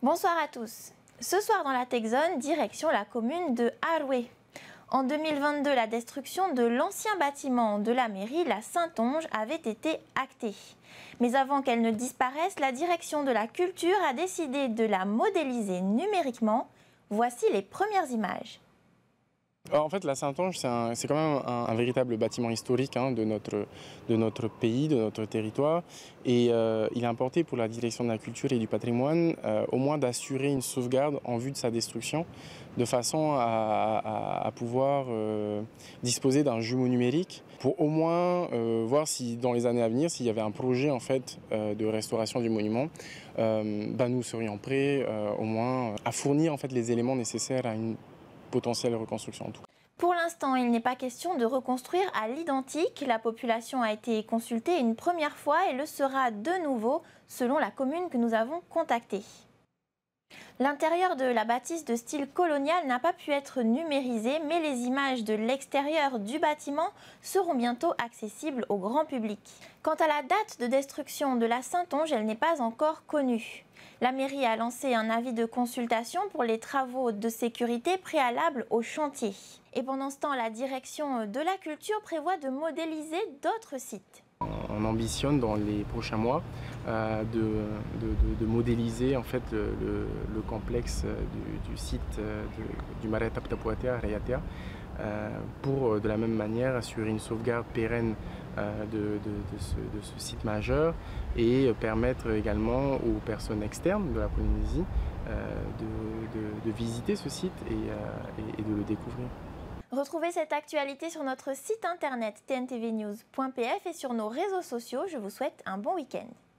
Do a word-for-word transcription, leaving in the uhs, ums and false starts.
Bonsoir à tous. Ce soir dans la Texone, direction la commune de Arouet. En deux mille vingt-deux, la destruction de l'ancien bâtiment de la mairie, la Saintonge, avait été actée. Mais avant qu'elle ne disparaisse, la direction de la culture a décidé de la modéliser numériquement. Voici les premières images. Alors en fait, la Saintonge, c'est quand même un, un véritable bâtiment historique hein, de, notre, de notre pays, de notre territoire. Et euh, il est important pour la direction de la culture et du patrimoine euh, au moins d'assurer une sauvegarde en vue de sa destruction, de façon à, à, à pouvoir euh, disposer d'un jumeau numérique pour au moins euh, voir si dans les années à venir, s'il y avait un projet en fait, euh, de restauration du monument, euh, bah, nous serions prêts euh, au moins à fournir en fait, les éléments nécessaires à une potentielle reconstruction en tout cas. Pour l'instant, il n'est pas question de reconstruire à l'identique. La population a été consultée une première fois et le sera de nouveau selon la commune que nous avons contactée. L'intérieur de la bâtisse de style colonial n'a pas pu être numérisé, mais les images de l'extérieur du bâtiment seront bientôt accessibles au grand public. Quant à la date de destruction de la Saintonge, elle n'est pas encore connue. La mairie a lancé un avis de consultation pour les travaux de sécurité préalables au chantier. Et pendant ce temps, la direction de la culture prévoit de modéliser d'autres sites. On ambitionne dans les prochains mois euh, de, de, de, de modéliser en fait le, le, le complexe du, du site de, du Marais Taptapuatea Rayatea euh, pour de la même manière assurer une sauvegarde pérenne euh, de, de, de, ce, de ce site majeur et permettre également aux personnes externes de la Polynésie euh, de, de, de visiter ce site et, euh, et, et de le découvrir. Retrouvez cette actualité sur notre site internet t n t v news point p f et sur nos réseaux sociaux. Je vous souhaite un bon week-end.